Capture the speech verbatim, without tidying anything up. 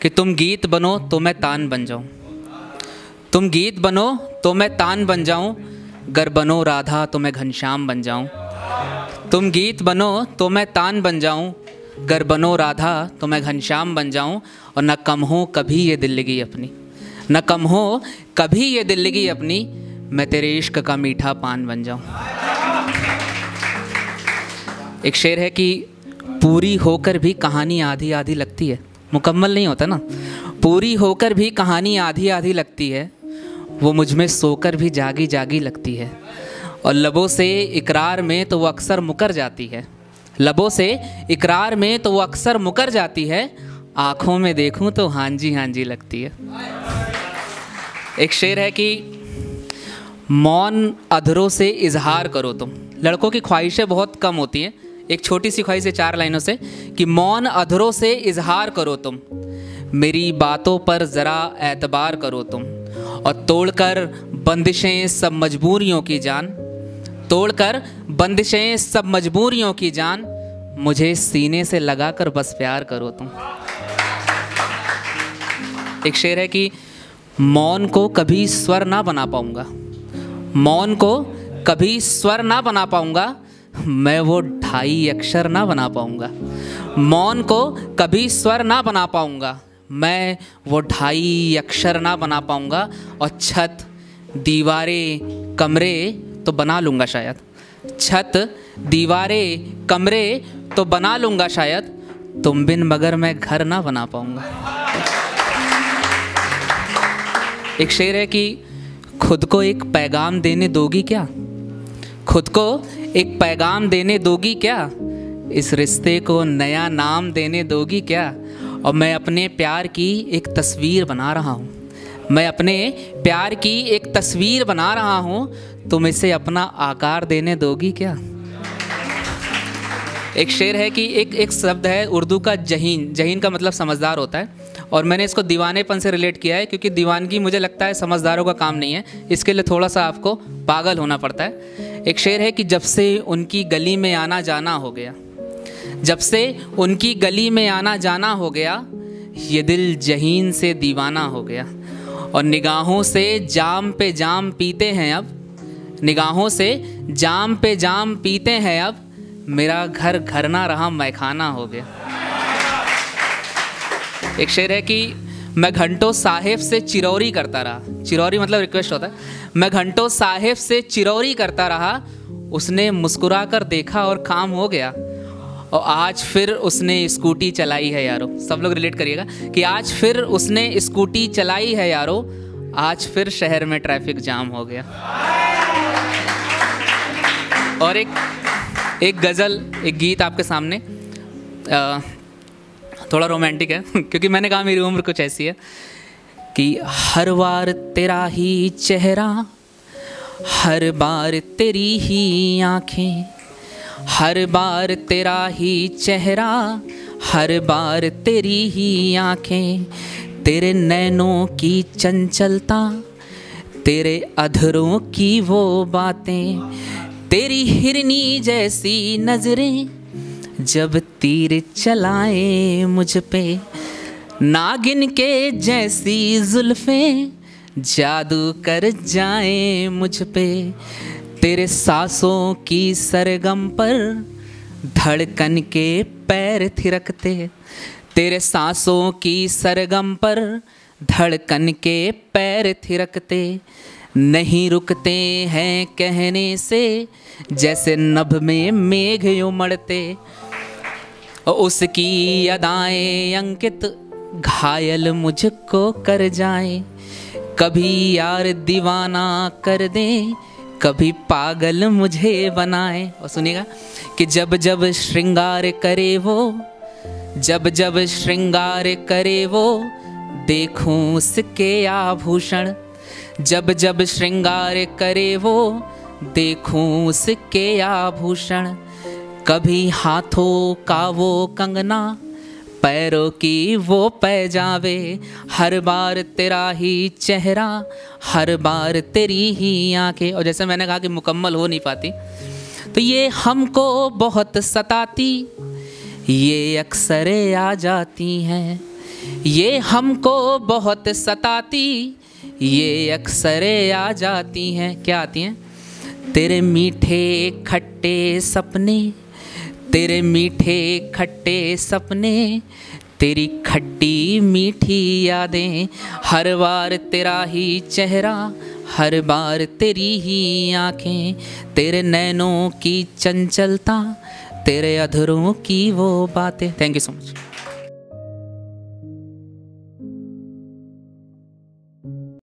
कि तुम गीत बनो तो मैं तान बन जाऊं, तुम गीत बनो तो मैं तान बन जाऊं, गर बनो राधा तो मैं घनश्याम बन जाऊं। तुम गीत बनो तो मैं तान बन जाऊं, गर बनो राधा तो मैं घनश्याम बन जाऊं। और न कम हो कभी ये दिल लगी अपनी, न कम हो कभी ये दिल लगी अपनी, मैं तेरे इश्क का मीठा पान बन जाऊं। एक शेर है कि पूरी होकर भी कहानी आधी आधी लगती है, मुकम्मल नहीं होता ना। पूरी होकर भी कहानी आधी आधी लगती है, वो मुझ में सोकर भी जागी जागी लगती है। और लबों से इकरार में तो वो अक्सर मुकर जाती है, लबों से इकरार में तो वो अक्सर मुकर जाती है, आँखों में देखूं तो हाँ जी हाँ जी लगती है। एक शेर है कि मौन अधरों से इजहार करो तुम। लड़कों की ख्वाहिशें बहुत कम होती हैं। एक छोटी सी ख्वाहिश है चार लाइनों से कि मौन अधरों से इजहार करो तुम, मेरी बातों पर ज़रा एतबार करो तुम। और तोड़कर बंदिशें सब मजबूरियों की जान, तोड़कर बंदिशें सब मजबूरियों की जान, मुझे सीने से लगाकर बस प्यार करो तुम। एक शेर है कि मौन को कभी स्वर ना बना पाऊंगा, मौन को कभी स्वर ना बना पाऊंगा, मैं वो ढाई अक्षर ना बना पाऊंगा। मौन को कभी स्वर ना बना पाऊंगा, मैं वो ढाई अक्षर ना बना पाऊंगा। और छत दीवारें कमरे तो बना लूँगा शायद, छत दीवारें कमरे तो बना लूँगा शायद, तुम बिन मगर मैं घर ना बना पाऊंगा। एक शेर है कि खुद को एक पैगाम देने दोगी क्या, खुद को एक पैगाम देने दोगी क्या, इस रिश्ते को नया नाम देने दोगी क्या। और मैं अपने प्यार की एक तस्वीर बना रहा हूँ, मैं अपने प्यार की एक तस्वीर बना रहा हूँ, तुम इसे अपना आकार देने दोगी क्या। एक शेर है कि एक एक शब्द है उर्दू का जहीन, जहीन का मतलब समझदार होता है, और मैंने इसको दीवानेपन से रिलेट किया है क्योंकि दीवानगी मुझे लगता है समझदारों का काम नहीं है, इसके लिए थोड़ा सा आपको पागल होना पड़ता है। एक शेर है कि जब से उनकी गली में आना जाना हो गया, जब से उनकी गली में आना जाना हो गया, ये दिल जहीन से दीवाना हो गया। और निगाहों से जाम पे जाम पीते हैं अब, निगाहों से जाम पे जाम पीते हैं अब, मेरा घर घर ना रहा मैखाना हो गया। एक शेर है कि मैं घंटों साहिब से चिरौरी करता रहा, चिरौरी मतलब रिक्वेस्ट होता है, मैं घंटों साहिब से चिरौरी करता रहा, उसने मुस्कुरा कर देखा और काम हो गया। और आज फिर उसने स्कूटी चलाई है यारो, सब लोग रिलेट करिएगा कि आज फिर उसने स्कूटी चलाई है यारो, आज फिर शहर में ट्रैफिक जाम हो गया। और एक एक गज़ल, एक गीत आपके सामने, आ, थोड़ा रोमांटिक है क्योंकि मैंने कहा मेरी उम्र कुछ ऐसी है कि हर बार तेरा ही चेहरा, हर बार तेरी ही आँखें, हर बार तेरा ही चेहरा, हर बार तेरी ही आँखें, तेरे नैनों की चंचलता, तेरे अधरों की वो बातें, तेरी हिरनी जैसी नजरें जब तीर चलाए मुझ पे, नागिन के जैसी जुल्फें जादू कर जाए मुझ पे, तेरे सांसों की सरगम पर धड़कन के पैर थिरकते, तेरे सांसों की सरगम पर धड़कन के पैर थिरकते, नहीं रुकते हैं कहने से जैसे नभ में मेघ उमड़ते, और उसकी अदाएं अंकित घायल मुझको कर जाए, कभी यार दीवाना कर दे, कभी पागल मुझे बनाए। और सुनिएगा कि जब जब श्रृंगार करे वो, जब जब श्रृंगार करे वो, देखूं उसके आभूषण, जब जब श्रृंगार करे वो, देखूं उसके आभूषण, कभी हाथों का वो कंगना, पैरों की वो पैजावे, हर बार तेरा ही चेहरा, हर बार तेरी ही आंखें। और जैसे मैंने कहा कि मुकम्मल हो नहीं पाती, तो ये हमको बहुत सताती, ये अक्सर आ जाती हैं, ये हमको बहुत सताती, ये अक्सरे आ जाती हैं। क्या आती हैं? तेरे मीठे खट्टे सपने, तेरे मीठे खट्टे सपने, तेरी खट्टी मीठी यादें, हर बार तेरा ही चेहरा, हर बार तेरी ही आँखें, तेरे नैनों की चंचलता, तेरे अधरों की वो बातें। Thank you so much.